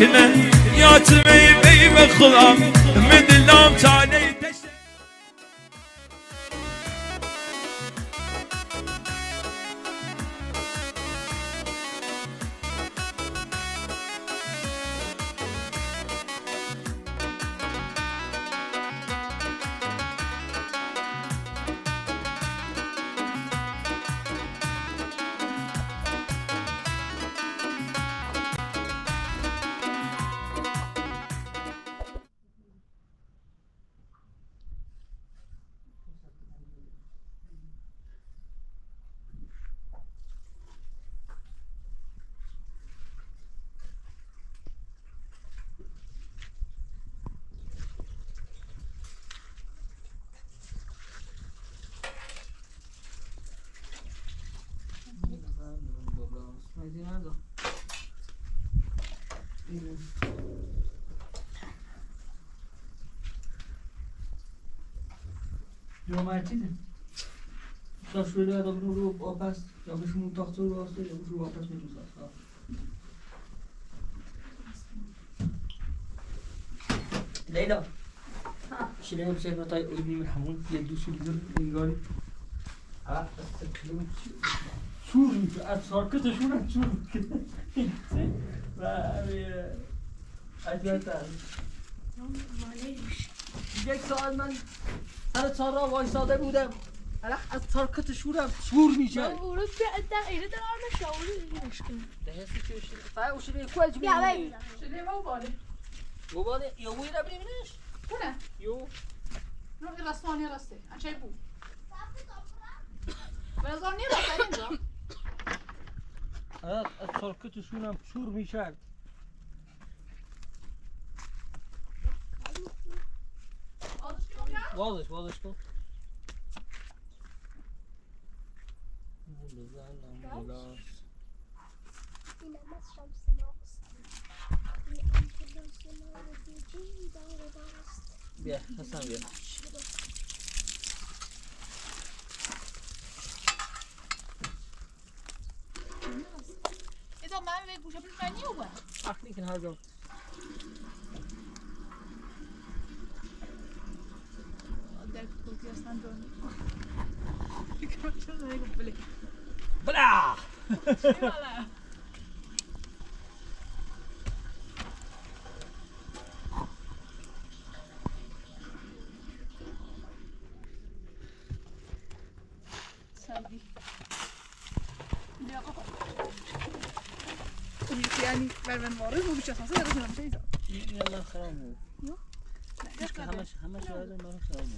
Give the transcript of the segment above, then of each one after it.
ساكنة يا تميمي بخضام من اللام تعالي جامعه چیزه شده یا رو واپس یا بهشون تاخت رو راسته یا بهشون واپس میتونست لیلا شیله بشه بتای اولین مرحمون یه دوشی بیدر انگاری شور میشه از ساکتشون هم شور میشه و عجبت یک ساعت من سر چهار را وایساده بودم از تارکت شورم شور میشه من ورود بیادم ایره دارم شاوری مشکل دهستی چه شده فای شده کواج بیا شده ما باله باباله یا وی را ببینیش کنه یو نو رسمانی راسته چه بود رسمانی راسته اینجا از تارکت شورم شور میشه واضح کن بیا حسن بیا ایدا من به گوشه بزنی و با اخنی کن هر جا بلا يعني من وارد مو بيشخص هذا رجل مش يزعل يلا خرامو همش هذا ما خرامو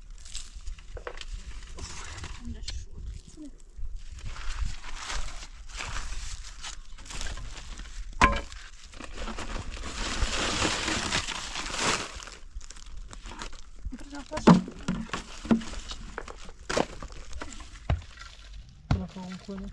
کنه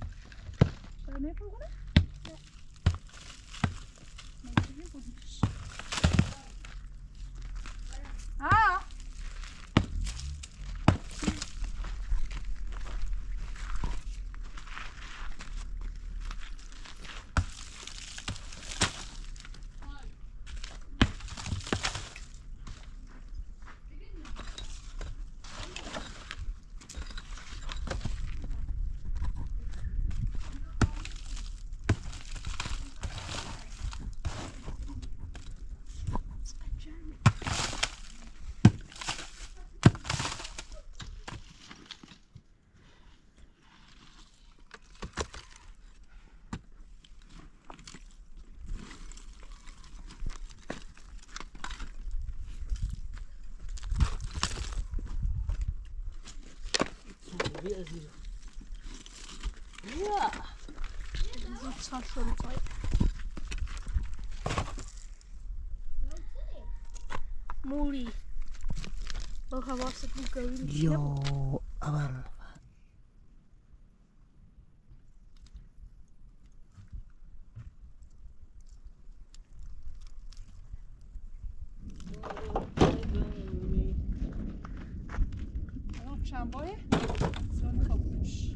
Ja. Das ist zwar schon Zeit. موری با حواست بگویی یا اول چند باره؟ سرم خوابش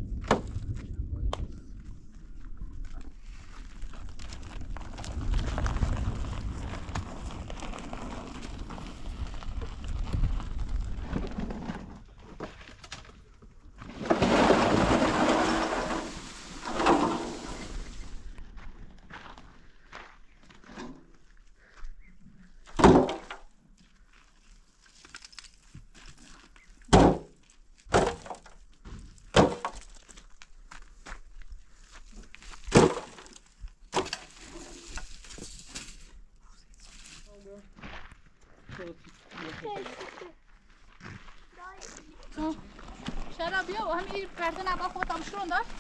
چرا بیا و همین پرده نبا خود هم شروع دار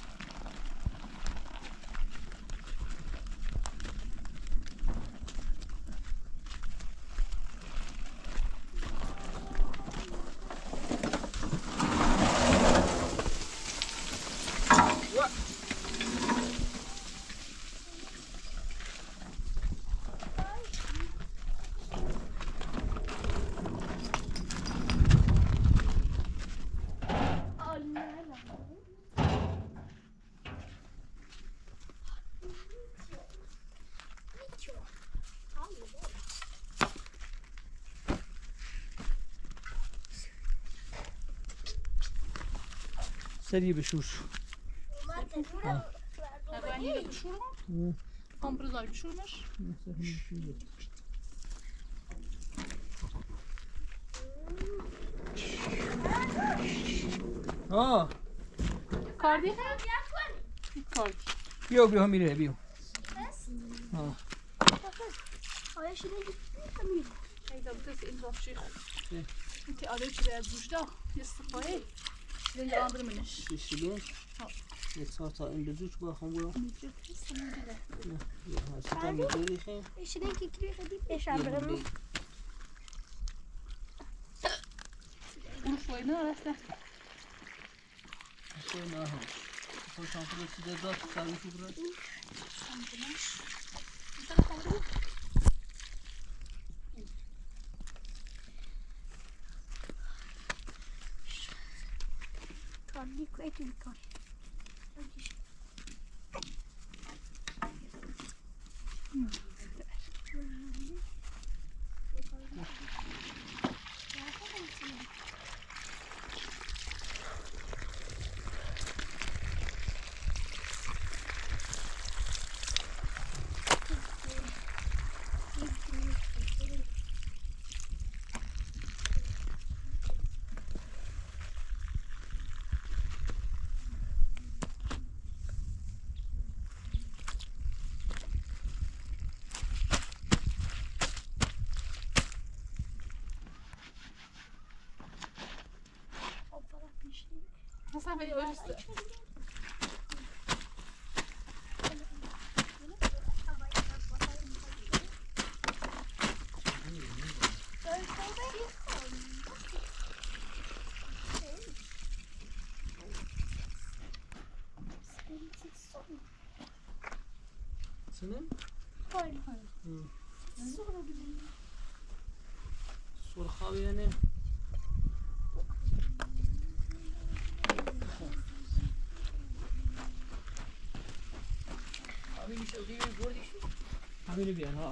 سری بشور نگاهی رو بشورم کامپرزای بشورمش آه کاردی کاردی بیا میره بیا آیا شیرین همین ایدا بتس این رافشی خود انتی آده چیده از دوشتا استفاده شیرین در آندر منش شیلین یک ساعت تا این لزوج با خون برو سیتا میگیری خیم شیرین که کلی خیلی بشم برم گروش وای نه رسته شوی نه هم تو شانفر چیده داد سرویشو برد کاری کویت میکنه اصلا خیلی اوشته سنم خواهی سرخاوی یعنی همینو بیان ها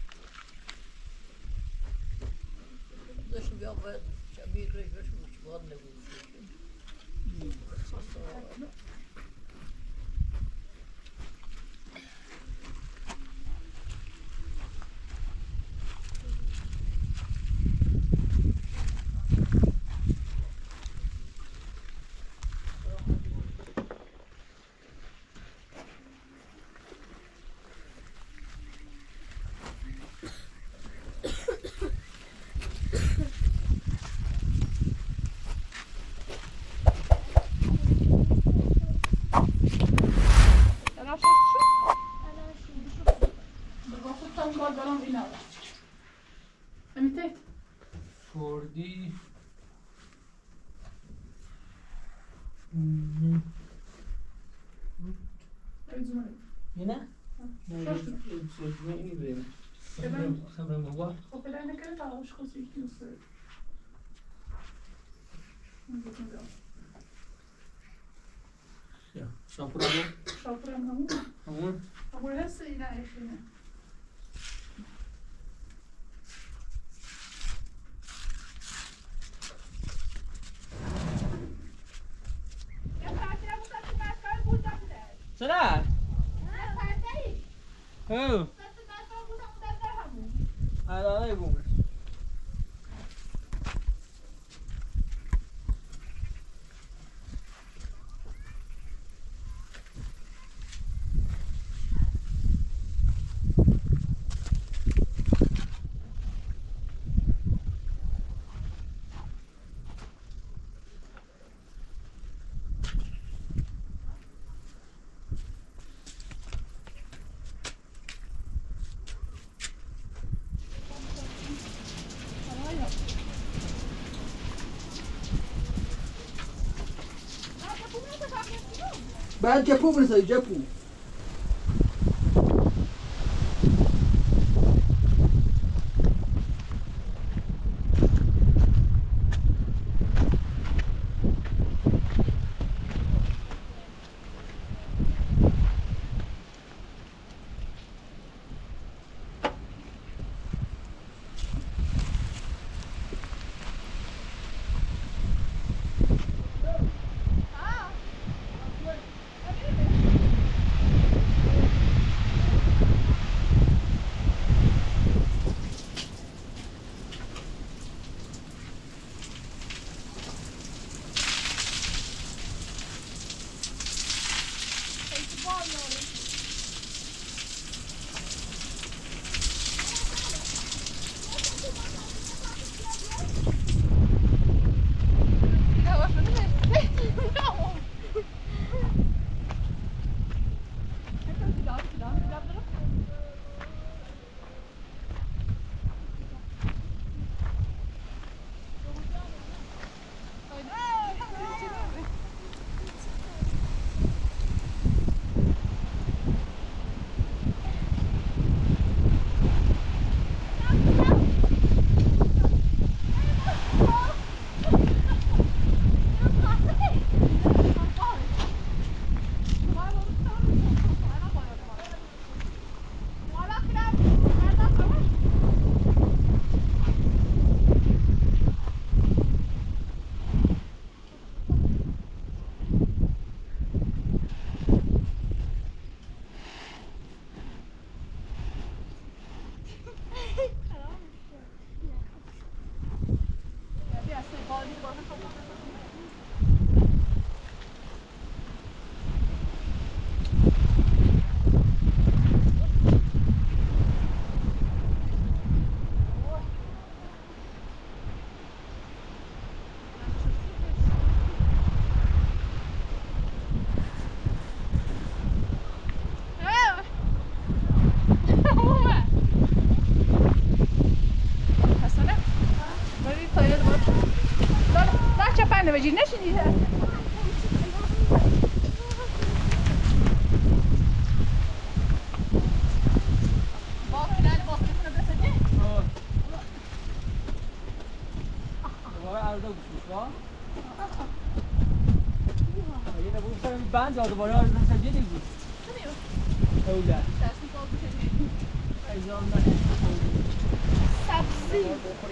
داشتم بیا باید شبیه رش بشم مشباد نبود فوردی هنا؟ خبرم بابا خب بله نکرد تلاش خوزی کنسه یا شامپور همون شاپرم همون همون همون هسته اینه ایشونه چرا؟ او الان بومش بعد جپو برسایی جپو بجی نشینی بند داده بالا از مثلا دیدی بود اولا ایزان نه سبزی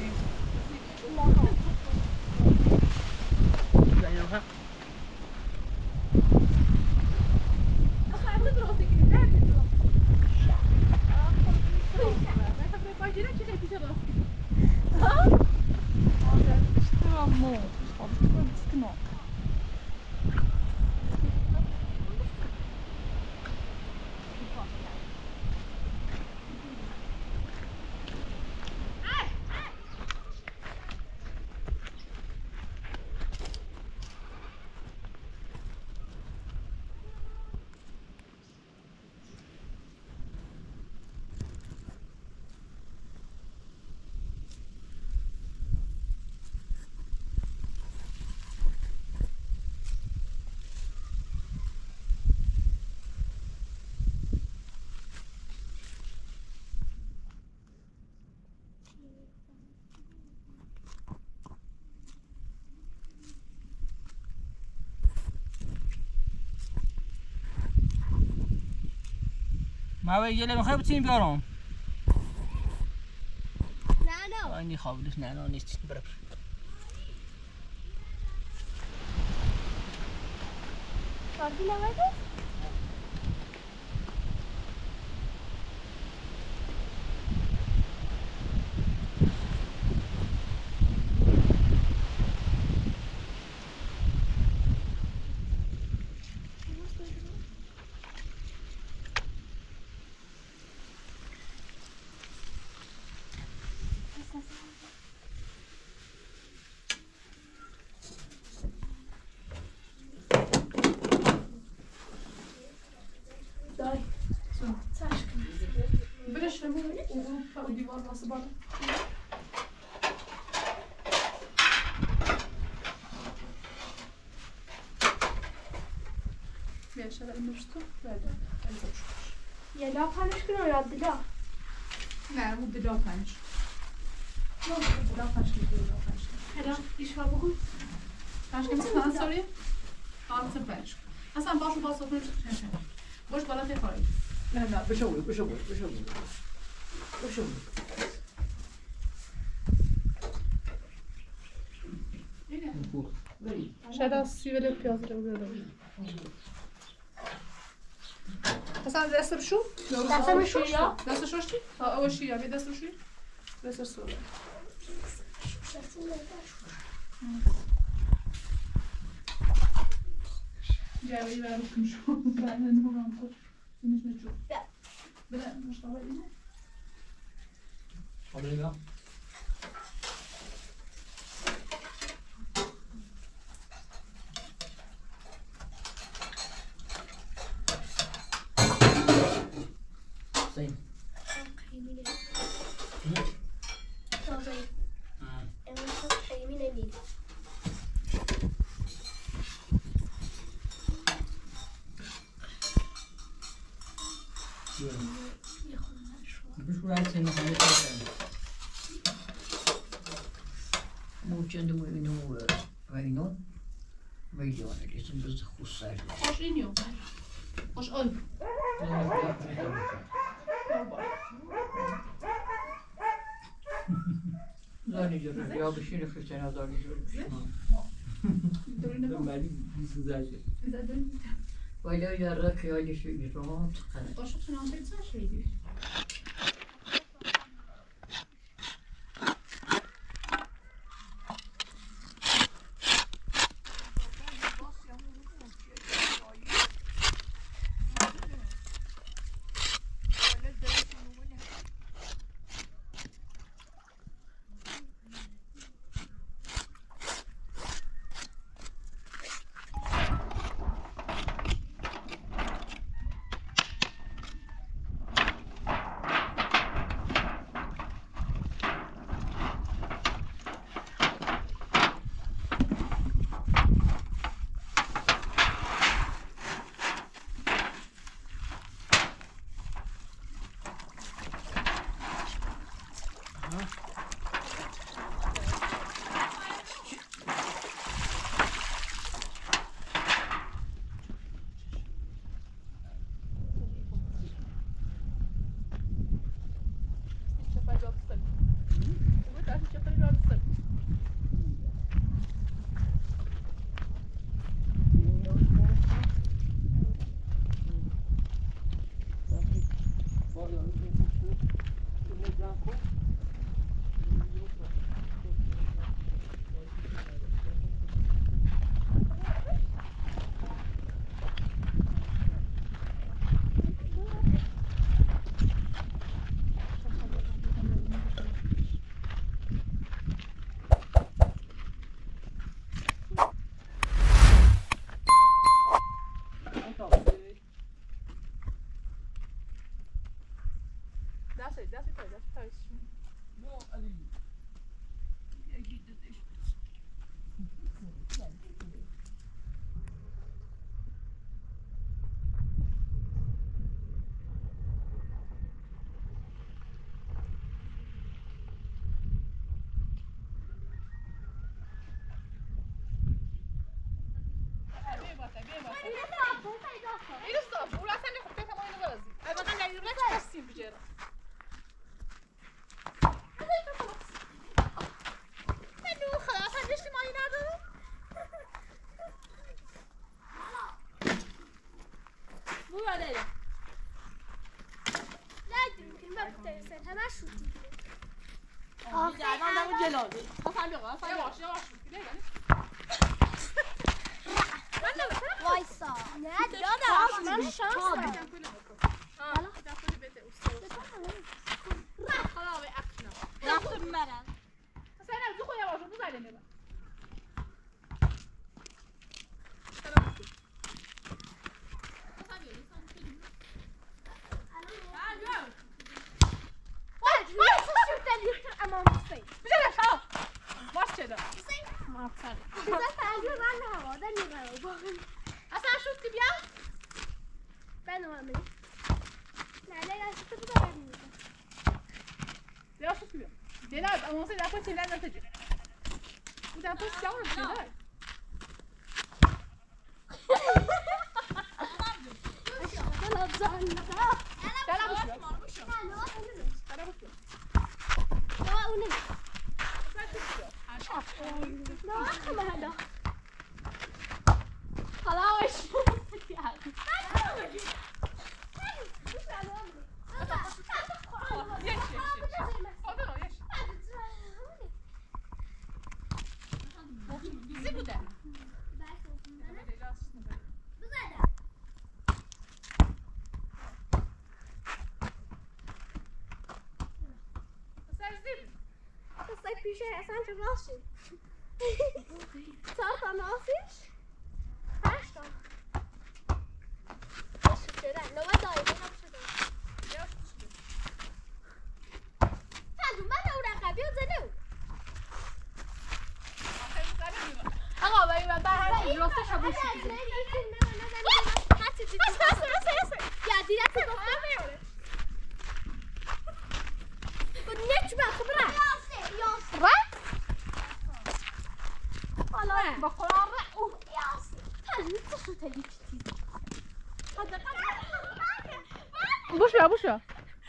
ما ويجي میخوای بتونیم بیارم نه اینی خوابلش نه نیست برای کارتی نمیده شده این مشتو بده یه لا پنج کنه یا دلا نه مو دلا پنج نه دلا پنج که دلا پنج هلا ایشا بگو پنج که مثلا سوری آن سه پنج اصلا باشو باز کنیم باش بالا تفاری نه بشو شاید از سیول پیاز رو بگیرم اصلا دست رو شو دست رو شو یا دست رو شو او شیا می دست رو شو دست رو شو جایی برای کنشو برای نمی‌کنم تو اینش نشو بله مشتاق اینه آمریکا Muchende mu inu veino veglione che sempre sta cussare. خوش اینیو خوش آل Zani diyor ya bir şey nefes sen azar diyor. دوری نگاه ولی 20 گذشته Vayla yarra kıyayla şey bir roman tıkanı. خوش تنام بیت شدی وایسا نه داداش من شانس دارم رفتم برم اصلا شد بیا نماملی نه نه تو بذارم بیا شو بیا دیداد اما واسه دفعه چه لازم تجي وده بس جاور دیداد لا زعل لا پیشه اصلا چه راستی چهار تا ناسیش 8 تا شده نوع دایده نبشده فندون من او رقبی و زنه آقا باید من هر راستش هم بوشی دیده یا دیدت گفتم میاره نچ با خبره رأي؟ والله بقرار رأي ياسي هل تصو تجي كتير هذا بوشا بوشا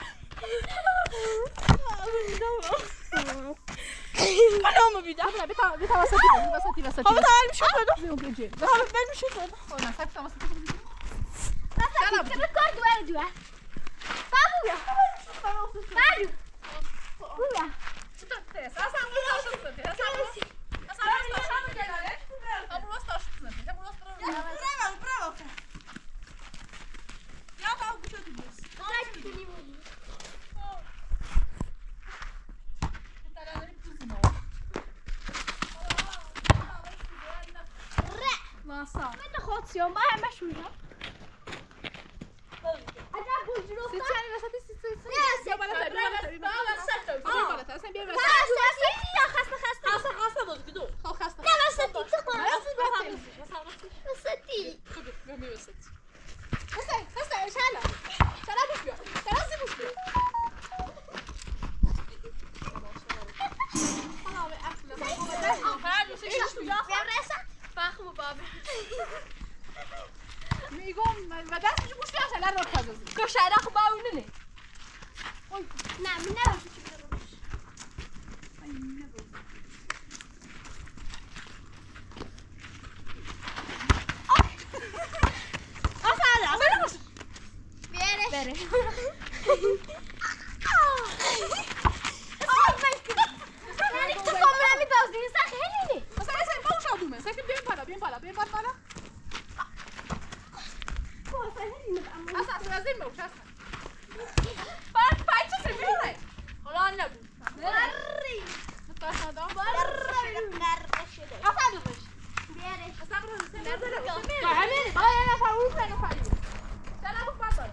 انا ما بيدي احنا بيتا وسطي هو تعال مش كده بيجي بس بين مش كده انا ساكت وسطي انا بكرد وارد واحد بابو يا بابو بابو من خاطيهم ما همش وياه عجب بوجرو ستاني بس يا میگم و دستش گوش بیاشه لر رو کازازی کشاره خب باونه نه من نمیشه بره یعنی تو کاملا میبازی خیلی مثلا اصلا باوش آدومه ساکن بیایم بالا اصلا از این موش اصلا پایچه چه میونه حالا نبود بری متاسم دام شده اصلا دوش بیاره اصلا رو نزده همین باید نفر اون نفری دلم بخواه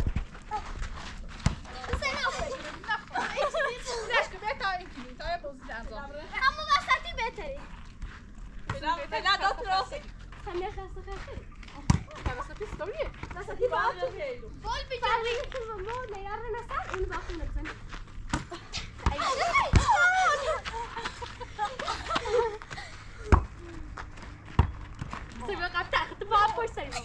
اما وسطی بهتری نه داد راستی همه خسته خیلی وسطی ستوریه وسطی با بول بیجاری که ما نیار نسال این باقی نزن سیبا قطع خط با پوش سیبا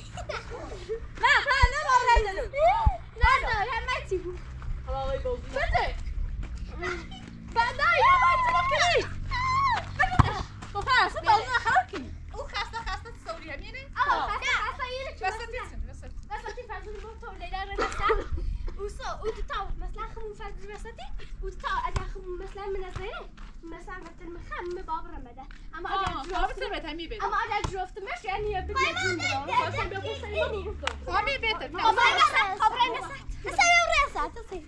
نه همه چی بود آقای بازی بده بده یا باید چرا کنی تو فرسه بازی نخراب کنی او خسته تصوری همینه خسته یه چی وسطی فرزون با تو لیلا رو نسال او تو تا مثلا خمون فرزون وسطی او تا اگر خمون مثلا من نظره مثلا وقتی مخم بابر مده اما اگر جفتمش یعنی یه بیدیم خواستم بیا پوستنی خواهمی بیتر خبره نسات نسات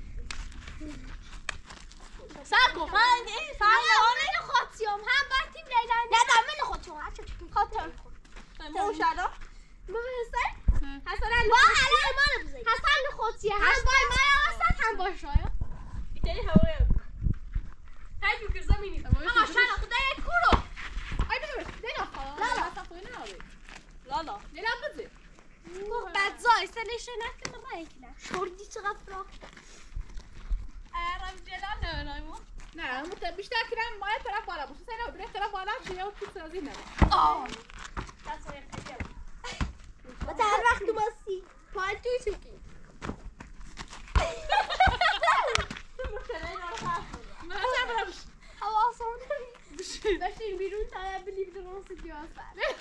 ساکو فایده من خاطیام هم باتیم لیلا نه من خاطیام خاطر موشادا حسن با علی ما بزنید حسن خاطیه هم با ما وسط هم با شایا ایتالی هوایی هاي فكر زميني آقا شالا خدای کورو اي بدو لينا لا اصلا فوينا لا نلعب بزي بعد زای سر ليش هناك ما يكنا شوردي تغفرك رم جلال نايمو نه بیشتر کردن مایه طرف بالا باشه سینا برای طرف بالا چیه و تو سازی نه متى هر وقت بسی پای توی چکی حواسم بشین بیرون تا بلی درست دیاز بر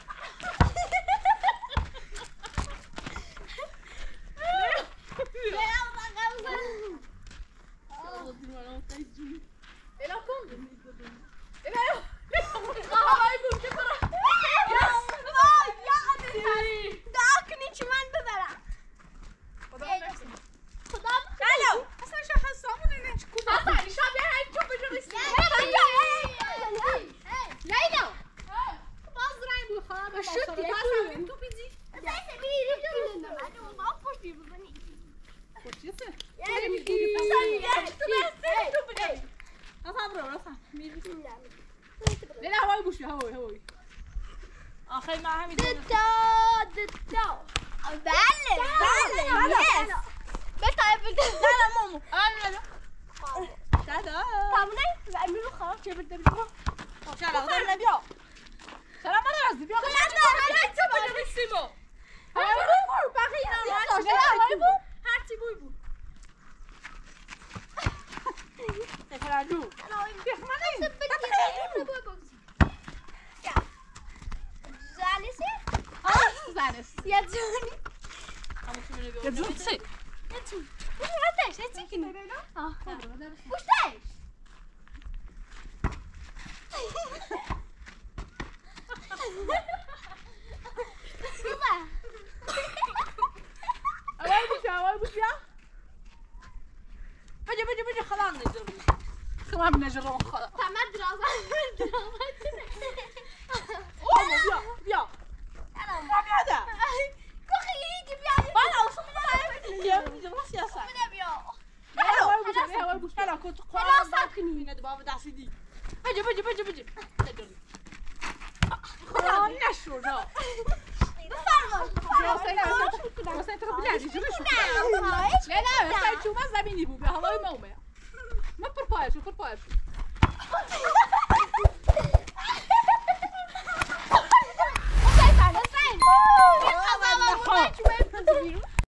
آخر ما همین دتا بله یس بتا مامو دادا تمونه امروز خلاص چه بده چرا دارم بیا چرا من راضی بیا نه چه باید بسیمو برو بقیه هر چی بوی بود تکرارو بخمنه زالسی زنس یا جونی یا جون چی یا جون بوشتش چی کنی بوشتش اول بوشیا بجا خلان نجرب خلان نجرب خلا تمام درازه بیا ده کوخی یکی بیا بالا وصل بیا سیاست بیا اول بوش انا كنت خلاص ساكني هنا بابا داسيدي بجي خلاص نشو لا بفرمایید واسه تو بلادی شو لا واسه شو ما زمینی بو به هوای مومه ما پر پایش